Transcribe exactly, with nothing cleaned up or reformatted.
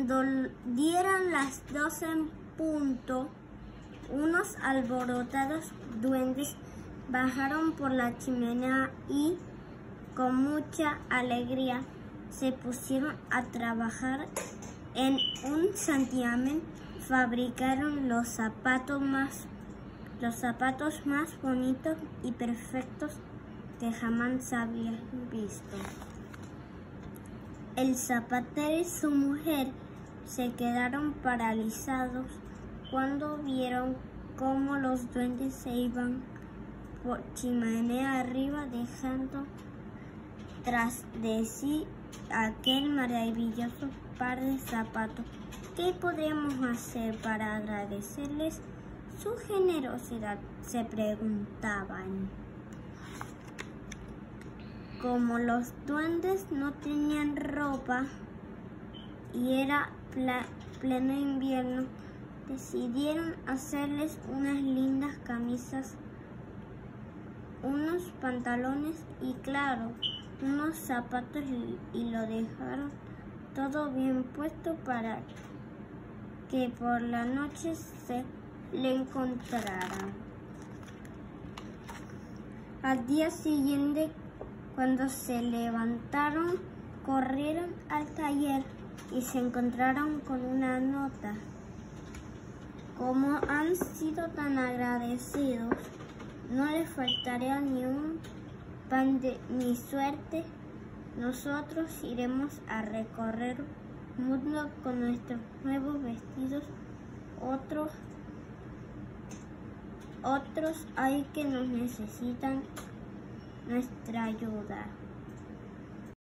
Cuando dieron las doce en punto, unos alborotados duendes bajaron por la chimenea y, con mucha alegría, se pusieron a trabajar. En un santiamén fabricaron los zapatos más, los zapatos más bonitos y perfectos que jamás habían visto. El zapatero y su mujer se quedaron paralizados cuando vieron cómo los duendes se iban por chimenea arriba, dejando tras de sí aquel maravilloso par de zapatos. ¿Qué podemos hacer para agradecerles su generosidad?, se preguntaban. Como los duendes no tenían ropa y era pleno invierno, decidieron hacerles unas lindas camisas, unos pantalones y, claro, unos zapatos, y lo dejaron todo bien puesto para que por la noche se le encontraran. Al día siguiente, cuando se levantaron, corrieron al taller y se encontraron con una nota. Como han sido tan agradecidos, no les faltaría ni un pan de, ni suerte. Nosotros iremos a recorrer el mundo con nuestros nuevos vestidos. Otros, otros hay que nos necesitan nuestra ayuda.